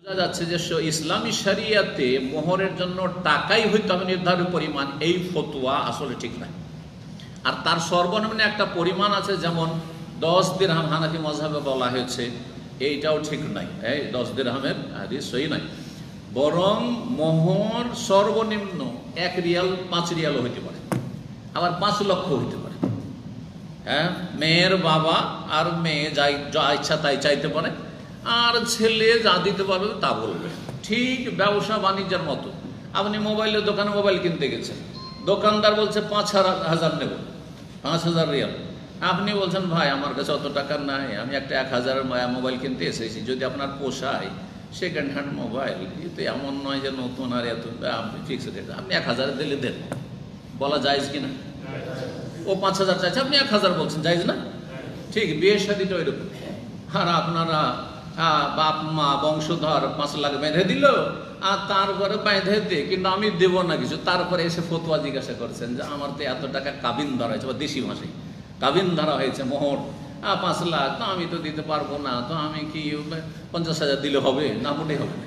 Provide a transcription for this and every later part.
যাচ্ছে যে ইসলামী শরিয়াতে মোহরের জন্য টাকাই হইতে হবে নির্ধারিত পরিমাণ, এই ফতোয়া আসলে ঠিক নাই। আর তার সর্বনিম্ন একটা পরিমাণ আছে, যেমন 10 দিরহাম হানাফি মাযহাবে বলা হয়েছে, এইটাও ঠিক নাই। এই 10 দিরহামের হাদিস সহি নাই, বরং মোহর সর্বনিম্ন 1 রিয়াল 5 রিয়ালও হইতে পারে, আবার 5 লক্ষ হইতে পারে। হ্যাঁ, মেয়ের বাবা আর মেয়ে যা ইচ্ছা তাই চাইতে পারে, আর ছেলে যা দিতে পারবে তা বলবে। ঠিক ব্যবসা বাণিজ্যের মতো, আপনি মোবাইলের দোকানে মোবাইল কিনতে গেছেন, দোকানদার বলছে 5,000 নেব, 5,000 রিয়াল। আপনি বলছেন ভাই আমার কাছে অত টাকা নাই, আমি একটা 1,000 মোবাইল কিনতে এসেছি, যদি আপনার পোষায় সেকেন্ড হ্যান্ড মোবাইল, কিন্তু এমন নয় যে নতুন আর এত, আপনি ফিক্সড রেট, আপনি 1,000 দিলে দেন, বলা যায় কিনা? ও 5,000 চাইছে, আপনি 1,000 বলছেন, যাইজ না? ঠিক বিয়ের শাদীটা ওইরকম। আর আপনারা বাপ মা বংশধর 5 লাখ বেঁধে দিল, আর তারপরে বেঁধে দিয়ে কিন্তু আমি দেব না কিছু, তারপরে এসে ফতোয়া জিজ্ঞাসা করছেন যে আমার তো এত টাকা কাবিন ধরা হয়েছে, বা দেশি ভাষায় কাবিন ধরা হয়েছে, মোহর 5 লাখ, তো আমি তো দিতে পারবো না, তো আমি কি 50,000 দিলে হবে না? মোটেই হবে না।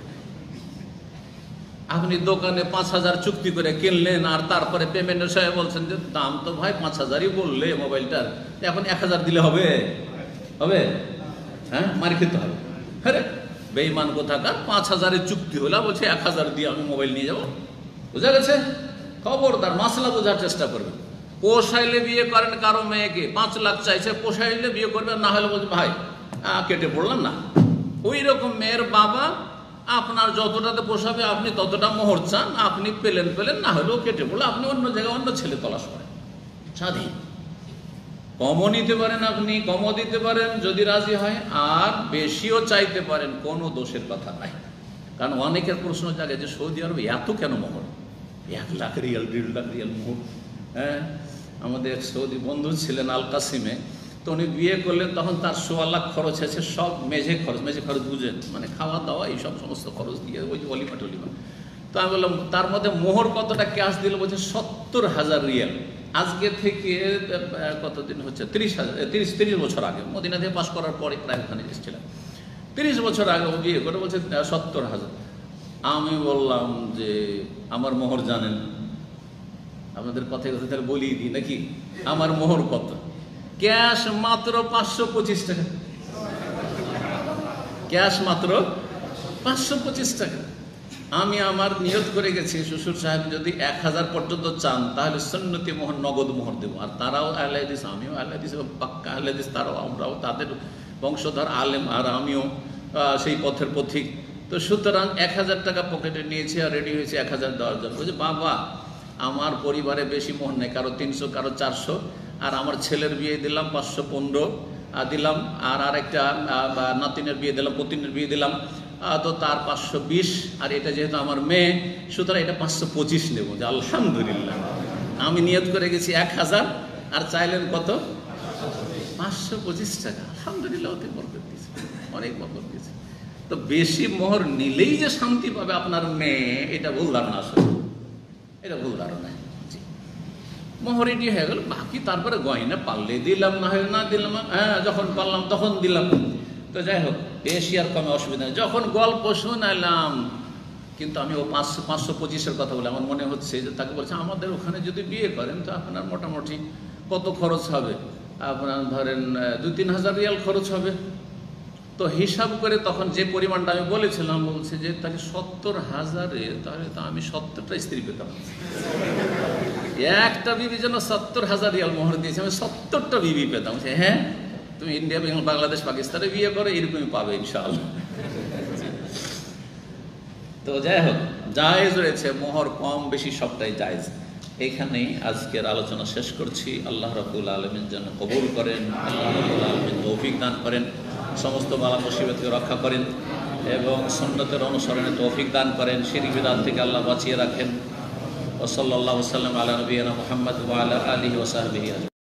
আপনি দোকানে 5,000 চুক্তি করে কিনলেন, আর তারপরে পেমেন্টের সময় বলছেন যে দাম তো ভাই 5,000ই বললে মোবাইলটার, এখন 1,000 দিলে হবে? হবে? হ্যাঁ, মার খেতে হবে। হ্যাঁ, বেঈমান কোথাকার, 5,000-এর চুক্তি হলো, বলছে 1,000 দিয়ে আমি মোবাইল নিয়ে যাবো। বুঝা গেছে? খবরদার, মাসলা বোঝার চেষ্টা করবেন। পোষাইলে বিয়ে করেন কারো মেয়েকে, 5 লাখ চাইছে, পোষাইলে বিয়ে করবেন, না হলে বলছে ভাই কেটে পড়লাম না। ওই রকম মেয়ের বাবা আপনার যতটাতে পোষাবে আপনি ততটা মোহর চান, আপনি পেলেন, না হলেও কেটে পড়লো, আপনি অন্য জায়গায় অন্য ছেলে তলাশ করেন, স্বাধীন। কমও নিতে পারেন, আপনি কমও দিতে পারেন যদি রাজি হয়, আর বেশিও চাইতে পারেন, কোনো দোষের কথা নাই। কারণ অনেকের প্রশ্ন জাগে যে সৌদি আরবে এত কেন মোহর, 1 লাখ রিয়াল 1.5 লাখ রিয়াল মোহর। হ্যাঁ, আমাদের সৌদি বন্ধু ছিলেন আল কাসিমে, তো উনি বিয়ে করলেন, তখন তার 1.25 লাখ খরচ আছে, সব মেঝে খরচ বুঝেন, মানে খাওয়া দাওয়া এইসব সমস্ত খরচ দিয়ে, ওই যে অলিমা টলিমা। তো আমি বললাম তার মধ্যে মোহর কতটা ক্যাশ দিল, বলছে 70,000 রিয়াল। আজকে থেকে কতদিন হচ্ছে, 30 বছর আগে, মদিনা থেকে পাস করার পরে প্রায় ওখানে এসেছিলাম, 30 বছর আগে ও বিয়ে করে, বলছে 70,000। আমি বললাম যে আমার মোহর জানেন? আপনাদের কথায় কথা তাহলে বলিয়ে দিই নাকি, আমার মোহর কত? ক্যাশ মাত্র 525 টাকা, ক্যাশ মাত্র 525 টাকা। আমি আমার নিয়ত করে গেছি, শ্বশুর সাহেব যদি 1,000 পর্যন্ত চান তাহলে সুন্নতি মোহর, নগদ মোহর দেবো। আর তারাও আহলে হাদিস, আমিও আহলে হাদিস, পাক্কা আহলে হাদিস, তারাও, আমরাও তাদের বংশধর আলেম, আর আমিও সেই পথের পথিক। তো সুতরাং 1,000 টাকা পকেটে নিয়েছি, আর রেডি হয়েছে 1,000 দেওয়ার জন্য। বলছে বাবা আমার পরিবারে বেশি মোহর নেই, কারো 300, কারো 400, আর আমার ছেলের বিয়ে দিলাম 515 দিলাম, আর আরেকটা নাতিনের বিয়ে দিলাম, পতিনের বিয়ে দিলাম, তো তার 520, আর এটা যেহেতু আমার মেয়ে, সুতরাং এটা 525 নেব। যে আলহামদুলিল্লাহ, আমি নিয়ত করে গেছি 1,000, আর চাইলেন কত? 525 টাকা। আলহামদুলিল্লাহ, অতি বরকত দিয়েছে, অনেক বরকত দিয়েছে। তো বেশি মোহর নিলেই যে শান্তি পাবে আপনার মেয়ে, এটা ভুল ধারণা, আসলে এটা ভুল ধারণা। মোহর এটি হয়ে গেল, বাকি তারপরে গয়না পারলে দিলাম, না হলে না দিলাম, হ্যাঁ যখন পারলাম তখন দিলাম। তো যাই হোক, বেশি আর কমে অসুবিধা নেই। যখন গল্প শোনালাম, কিন্তু আমি ও 525-এর কথা বলে আমার মনে হচ্ছে যে তাকে বলছে আমাদের ওখানে যদি বিয়ে করেন তো আপনার মোটামুটি কত খরচ হবে, আপনার ধরেন 2-3 হাজার রিয়াল খরচ হবে। তো হিসাব করে তখন যে পরিমাণটা আমি বলেছিলাম, বলছে যে তাহলে 70,000-এ, তাহলে তো আমি 70টা স্ত্রী পেতাম। একটা বিবি যেন 70,000 রিয়াল মোহর দিয়েছে, আমি 70টা বিবি পেতাম। হ্যাঁ, তুমি ইন্ডিয়া, বাংলাদেশ, পাকিস্তানে বিয়ে করো, এরকমই পাবে ইনশাআল্লাহ। তো যাই হোক, জায়েজ রয়েছে, মোহর কম বেশি সবটাই জায়েজ। এইখানেই আজকের আলোচনা শেষ করছি। আল্লাহ রাব্বুল আলামিন যেন কবুল করেন, আল্লাহ রাব্বুল আলামিন তৌফিক দান করেন, সমস্ত বালা মুসিবতকে রক্ষা করেন, এবং সুন্নতের অনুসরণে তৌফিক দান করেন, শিরক বিদআত থেকে আল্লাহ বাঁচিয়ে রাখেন। ওয়া সাল্লাল্লাহু ওয়া সাল্লাম আলা নবিয়িনা মুহাম্মদ ওয়া আলা আলিহি ওয়া সাহবিহি।